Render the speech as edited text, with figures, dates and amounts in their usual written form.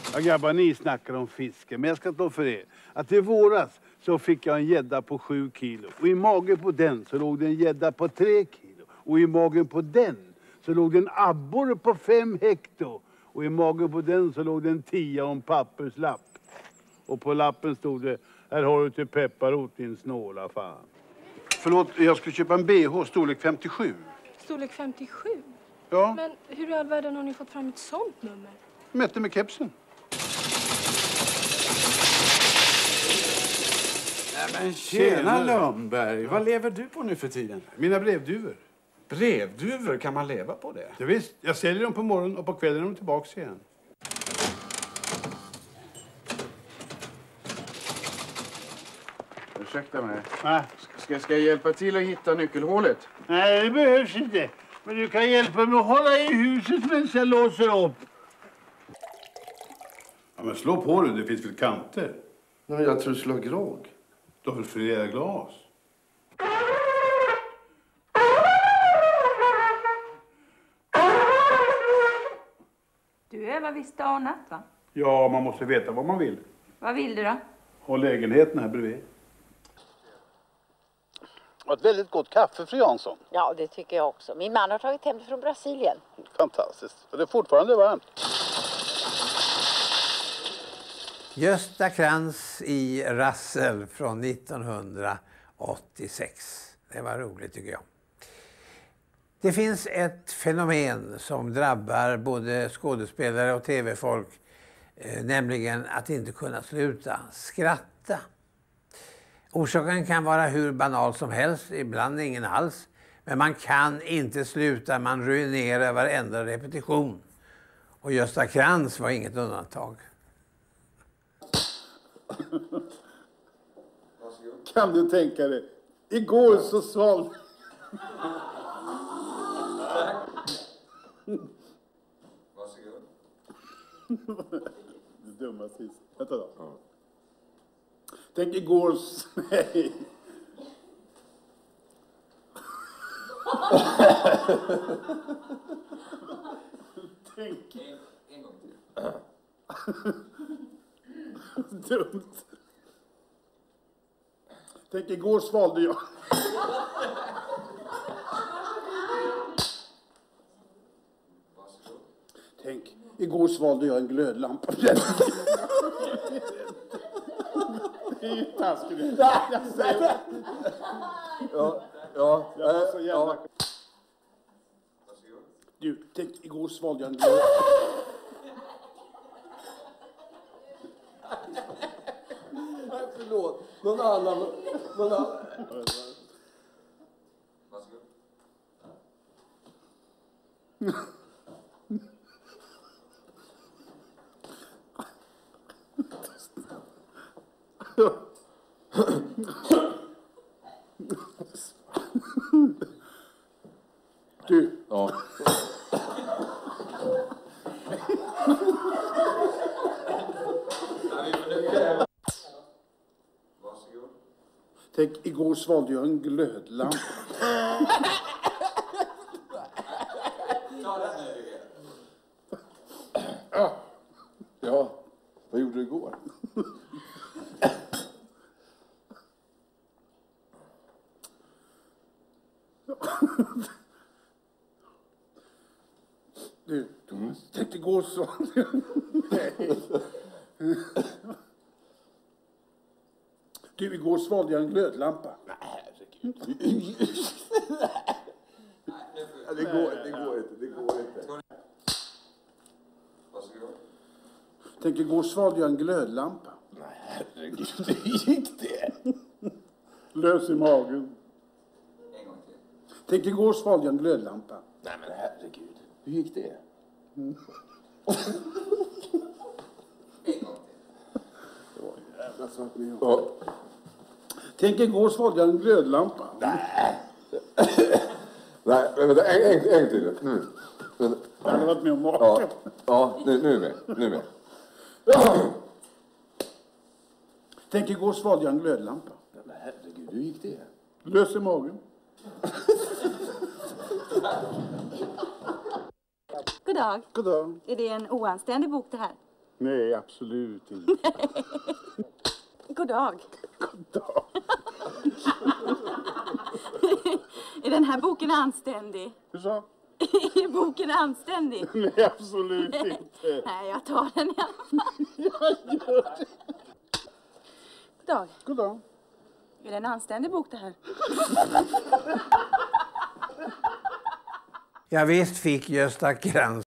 Ja, grabbar, ni snackar om fiske, men jag ska ta för er att i våras så fick jag en gädda på 7 kilo. Och i magen på den så låg det en gädda på 3 kilo. Och i magen på den så låg det en abborre på 5 hekto. Och i magen på den så låg det en 10 och en papperslapp. Och på lappen stod det: här har du till pepparrot, din snåla fan. Förlåt, jag skulle köpa en BH, storlek 57. Storlek 57? Ja. Men hur i all världen har ni fått fram ett sånt nummer? Mätte med kepsen. Nej, men tjena Lundberg, vad lever du på nu för tiden? Mina brevduvor. Brevduvor, kan man leva på det? Ja, visst, jag säljer dem på morgonen och på kvällen är de tillbaka igen. Ursäkta mig. Nej. Ska jag hjälpa till att hitta nyckelhålet? Nej, det behövs inte. Men du kan hjälpa mig att hålla i huset medan jag låser upp. Ja, men slå på det, det finns väl kanter. Nej, jag tror slå grogg. Du har väl flera glas? Du övar visst dag och natt, va? Ja, man måste veta vad man vill. Vad vill du då? Ha lägenheten här bredvid. Och ett väldigt gott kaffe, fru Jansson. Ja, det tycker jag också. Min man har tagit hem det från Brasilien. Fantastiskt. Och det är fortfarande varmt. Gösta Krantz i Rassel från 1986. Det var roligt tycker jag. Det finns ett fenomen som drabbar både skådespelare och tv-folk. Nämligen att inte kunna sluta skratta. Orsaken kan vara hur banal som helst, ibland ingen alls. Men man kan inte sluta, man ruinerar varenda repetition. Och Gösta Krantz var inget undantag. Kan du tänka dig? Igår så svalde... Varsågod. Det dumma sist. Vänta då. Ja. Tänk igår... Nej. Tänk... En gång till. Dumt. Tänk igår svalde jag... Varsågod. Tänk, igår svalde jag en glödlampa. Det är ju taskigt. Jag säger... Ja. Jag var så jävla... Varsågod. Du, tänk, igår svalde jag en glödlampa. Nej, förlåt. Någon annan. Varsågod. Du. Ja. Varsågod. Tänk, igår svalde jag en glödlampa. Ja, vad gjorde du igår? Du, Thomas, tänk igår så... Nej. Du, igår svalde jag en glödlampa. Nej, herregud. Det går inte. Varsågod. Tänk, igår svalde jag en glödlampa. Nej, herregud, hur gick det? Lös i magen. En gång till. Tänk, igår svalde jag en glödlampa. Nej, men herregud, hur gick det? Mm. En gång till. Det var en jävla sak med Ja. Tänk, igår svalde jag en glödlampa. Nej, vänta, en till. Nu. Jag hade varit med om maken. Ja, nu är med. Tänk, igår svalde jag en glödlampa. Men herregud, hur gick det? Lös i magen. God dag. God dag. Är det en oanständig bok det här? Nej, absolut inte. God dag. God dag. Är den här boken anständig? Hur så? Är boken anständig? Nej, absolut inte. Nej, jag tar den i alla fall. Jag gör det. God dag. God dag. Är det en anständig bok det här? Ja, visst fick Gösta Krantz